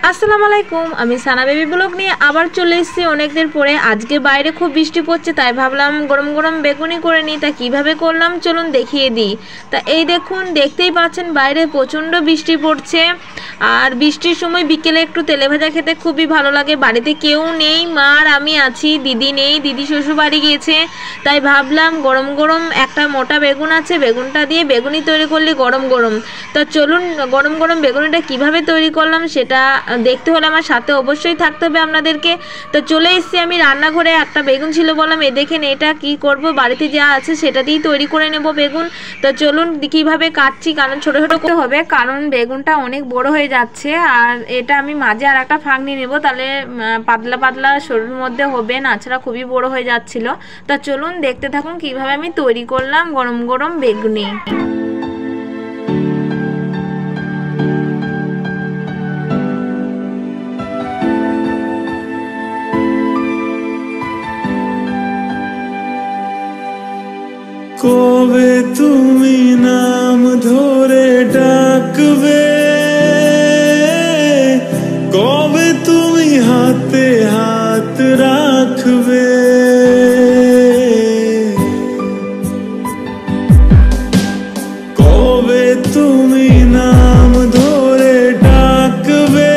আসসালামু আলাইকুম। আমি সানা বেবি ব্লগ নিয়ে আবার চলে এসেছি অনেক দিন পরে। আজকে বাইরে খুব বৃষ্টি পড়ছে, তাই ভাবলাম গরম গরম বেগুনি করে নিই। তা কীভাবে করলাম চলুন দেখিয়ে দিই। তা এই দেখুন, দেখতেই পাচ্ছেন বাইরে প্রচণ্ড বৃষ্টি পড়ছে। আর বৃষ্টির সময় বিকেলে একটু তেলে ভাজা খেতে খুবই ভালো লাগে। বাড়িতে কেউ নেই, মা আর আমি আছি, দিদি নেই, দিদি শ্বশুর বাড়ি গিয়েছে। তাই ভাবলাম গরম গরম একটা মোটা বেগুন আছে, বেগুনটা দিয়ে বেগুনি তৈরি করলে গরম গরম। তো চলুন গরম গরম বেগুনিটা কিভাবে তৈরি করলাম সেটা দেখতে হলে আমার সাথে অবশ্যই থাকতে হবে আপনাদেরকে। তো চলে এসেছি আমি রান্নাঘরে। একটা বেগুন ছিল, বললাম এ দেখেন এটা কি করব, বাড়িতে যা আছে সেটা দিয়েই তৈরি করে নেব বেগুন। তো চলুন কীভাবে কাটছি, কারণ ছোটো ছোটো করতে হবে, কারণ বেগুনটা অনেক বড় হয়ে যাচ্ছে। আর এটা আমি মাঝে আর একটা ফাঁক নিয়ে নেবো, তাহলে পাতলা পাতলা শরীরের মধ্যে হবে, নাছাড়া খুবই বড় হয়ে যাচ্ছিল। তা চলুন দেখতে থাকুন কিভাবে আমি তৈরি করলাম গরম গরম বেগুনি। কবে তুমি নাম ধরে ডাকবে, কবে তুমি হাতে হাত রাখবে, কবে তুমি নাম ধরে ডাকবে,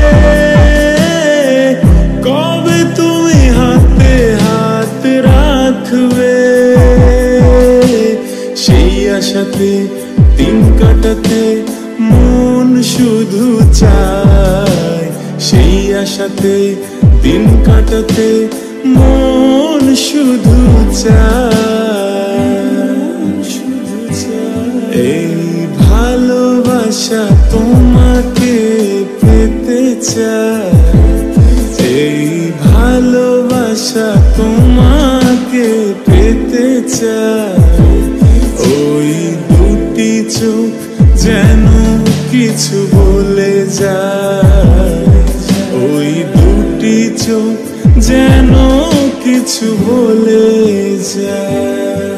কবে তুমি হাতে হাত রাখবে। সেই আশাতে দিন কাটাতে মন শুধু চায়, সেই আশাতে দিন কাটাতে মন শুধু চায়। এই ভালোবাসা তোমাকে পেতে চায়, এই ভালোবাসা তোমাকে পেতে চায়। ওই দুটি চোখ যেন কিছু বলে যায়, ওই দুটি চোখ যেন কিছু বলে যায়।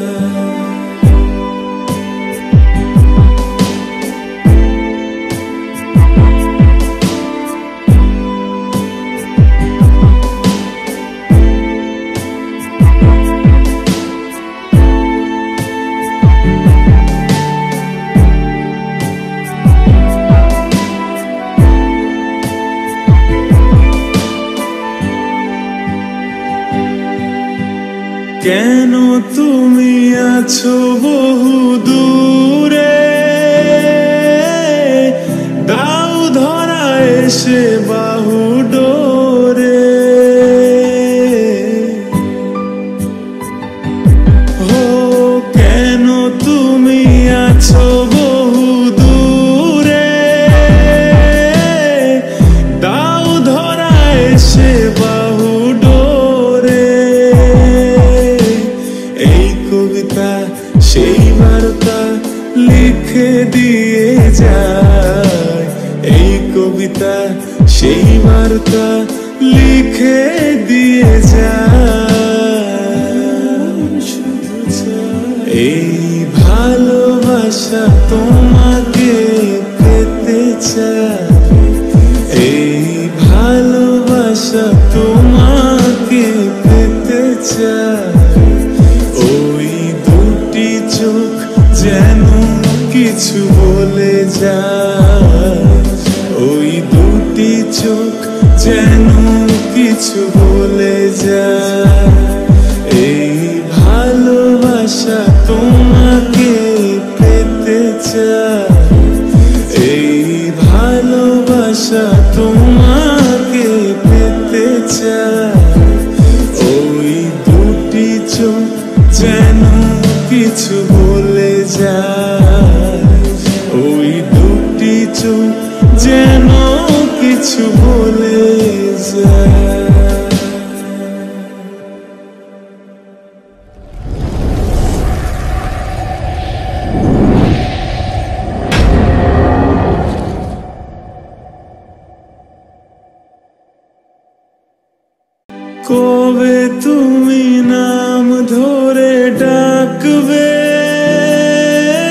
কেন তুমি আছো বহু দূরে, দাও ধরা এসে বাহু ডোরে। ও কেন তুমি আছো বহু দূরে, দাও ধরা এসে বাহু ডোরে। এই কবিতা সেই বার্তা লিখে দিয়ে যায়, এই কবিতা সেই বার্তা লিখে দিয়ে যায়। এই ভালোবাসা তোমাকে পেতে চায়, এই ভালোবাসা তোমাকে পেতে চায়। ওই দুটি চোখ যেন কিছু বলে যায়, ওই দুটি চোখ যেন কিছু বলে যায়। এই ভালোবাসা তোমাকে পেতে চায়, এই ভালোবাসা তোমাকে পেতে চায়। ওই দুটি চোখ যেন কিছু বলে যায়, ওই দুটি চোখ যেন কিছু বলে যায়। কবে তুমি নাম ধরে ডাকবে,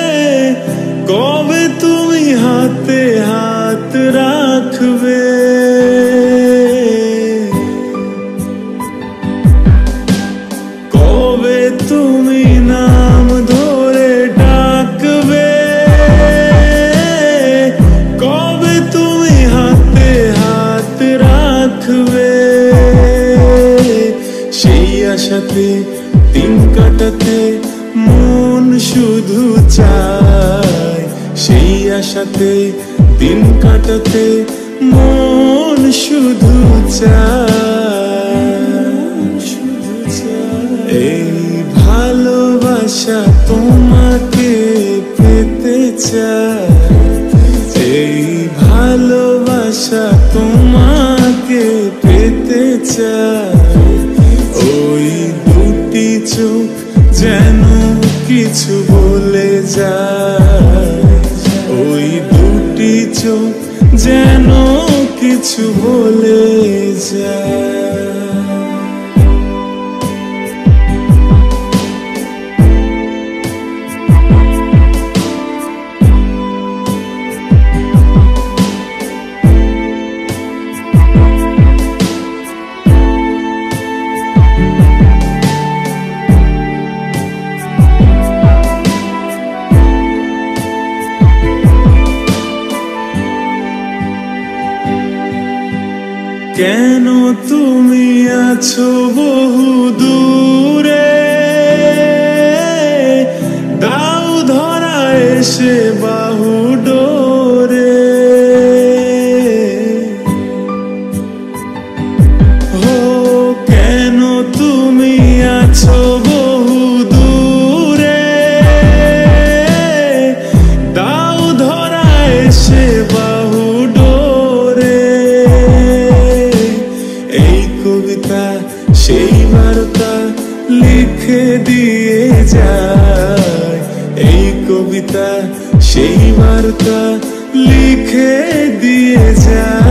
কবে তুমি হাতে হাত রাখবে। আশাতে দিন কাটাতে মন শুধু চায়, সেই আশাতে দিন কাটাতে মন শুধু চায়। এই ভালোবাসা তোমাকে পেতে চায়, এই ভালোবাসা তোমাকে পেতে চায়। ওই দুটি চোখ যেন কিছু বলে যায়, ওই দুটি চোখ যেন কিছু বলে যায়। কেন তুমি আছো বহু দূরে, দাও ধরা এসে বাহু ডোরে। ও কেন তুমি আছো বহু দূরে, দাও ধরা এসে বাহু ডোরে। এই কবিতা সেই বার্তা লিখে দিয়ে যায়, এই কবিতা সেই বার্তা লিখে দিয়ে যায়।